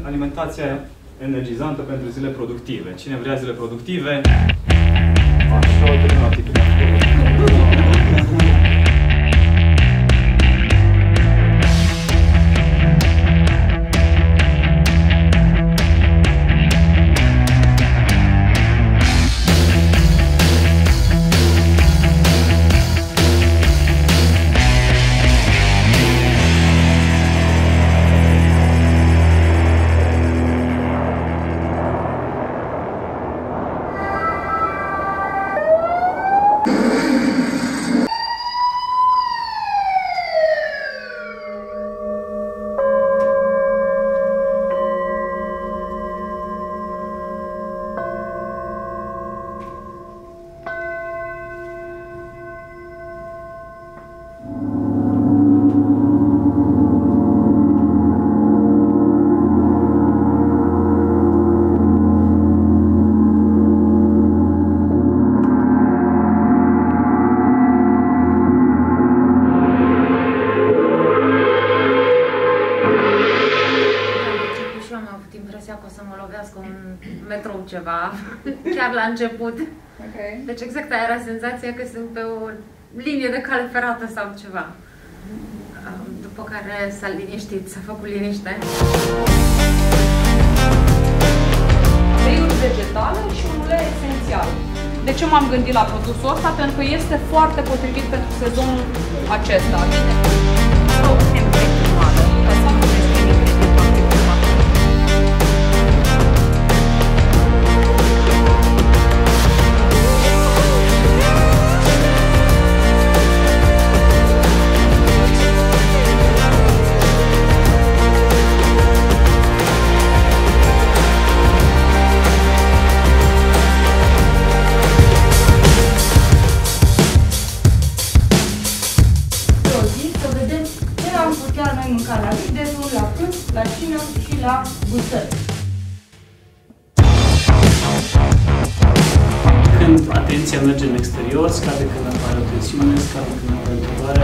alimentație energizantă pentru zile productive. Cine vrea zile productive? Metrou ceva, chiar la început. Okay. Deci exact aia era senzația că sunt pe o linie de cale ferată sau ceva. După care s-a liniștit, s-a făcut liniște. Uleiuri vegetale și un ulei esențial. De ce m-am gândit la produsul ăsta? Pentru că este foarte potrivit pentru sezonul acesta. Mânca la miezul, la prânz, la cină și la gustări. Când atenția merge în exterior, scade când apare o tensiune, scade când apare o întrebare.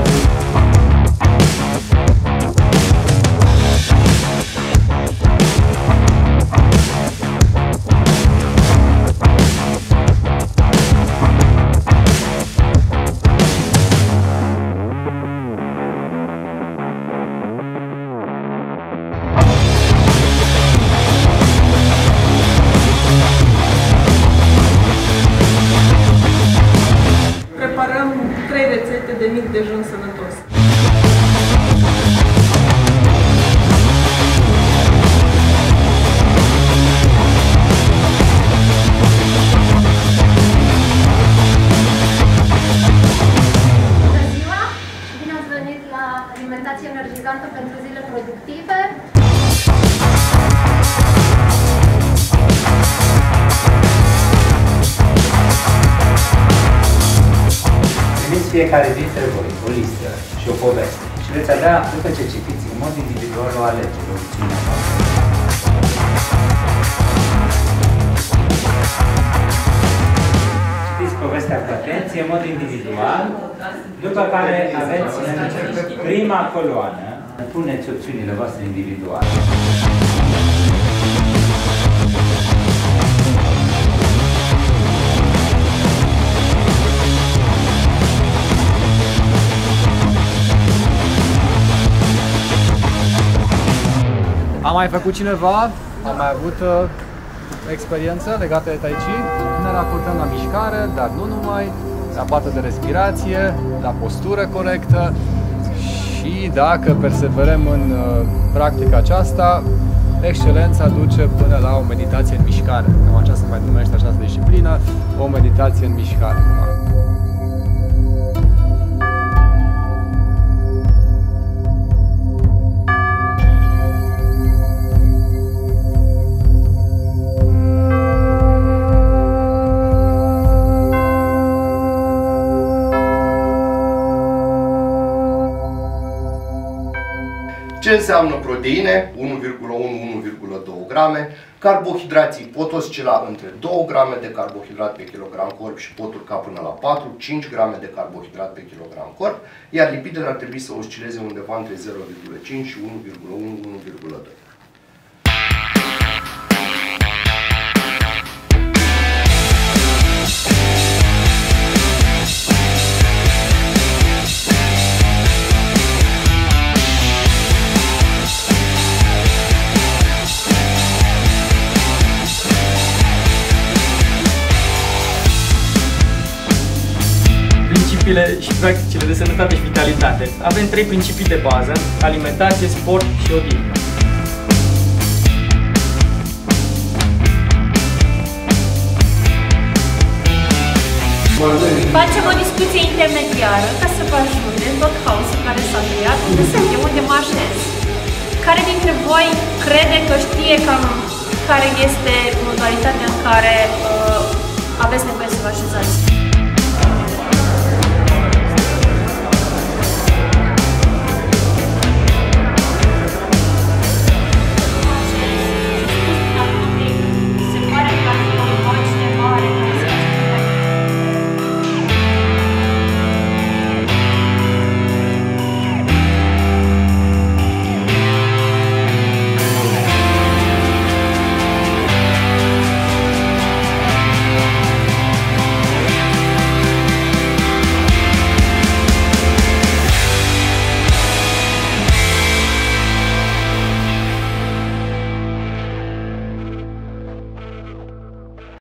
Preparăm 3 rețete de mic dejun sănătos. Bună ziua și bine ați venit la alimentație energizantă pentru zile productive. Fiecare dintre voi o listă și o poveste și veți avea, după ce citiți în mod individual, o alegere, o opțiune. Citiți povestea cu atenție, în mod individual, după care aveți în prima coloană, puneți opțiunile voastre individuale. A mai făcut cineva? A mai avut experiență legată de Tai Chi? Ne raportăm la mișcare, dar nu numai, la partea de respirație, la postură corectă și dacă perseverăm în practica aceasta, excelența duce până la o meditație în mișcare. Cam aceasta se mai numește această disciplină, o meditație în mișcare. Ce înseamnă proteine? 1,1-1,2 grame. Carbohidrații pot oscila între 2 grame de carbohidrat pe kilogram corp și pot urca până la 4-5 grame de carbohidrat pe kilogram corp, iar lipidele ar trebui să oscileze undeva între 0,5 și 1,1-1,2. principiile și practicile de sănătate și vitalitate. Avem 3 principii de bază: alimentație, sport și odihnă. Facem o discuție intermediară ca să vă ajute în tot haosul care s-a creat, unde sunt eu, unde mă așez. Care dintre voi crede că știe cam care este modalitatea în care aveți nevoie să vă așezați?